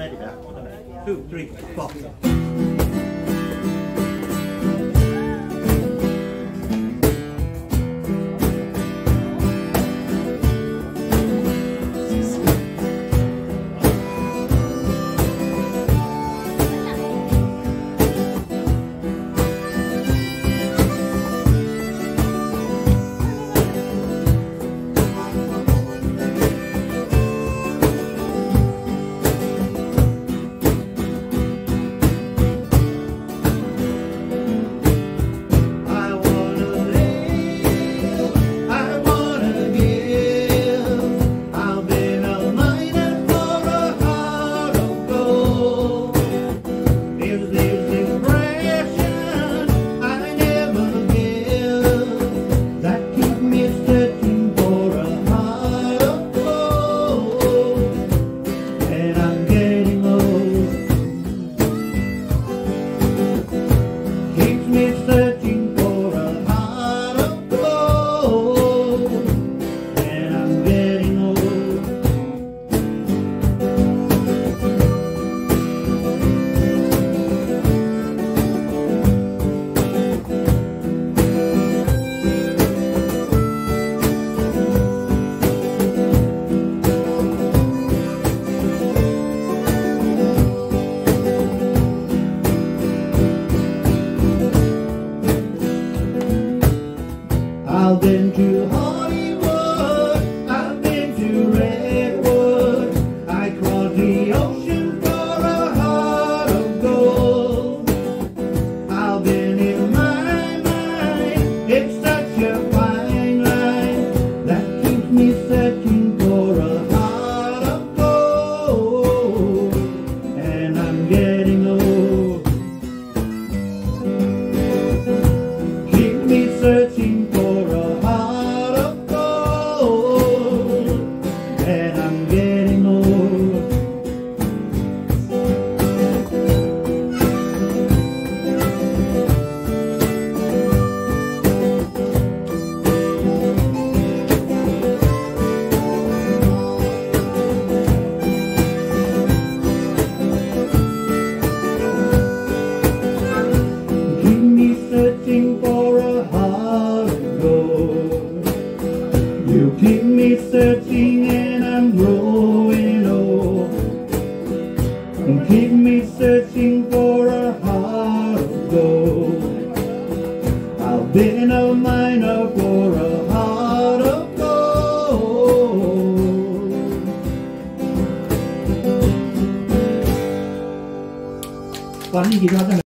ready now. 2, 3, 4. I've been to Hollywood, I've been to Redwood, I crossed the ocean for a heart of gold. I've been in my mind, it's such a fine line that keeps me searching for a heart of gold, and I'm getting old. Keep me searching for searching for a heart of gold. You keep me searching and I'm growing old. And keep me searching for a heart of gold. I've been a miner for a heart of gold. One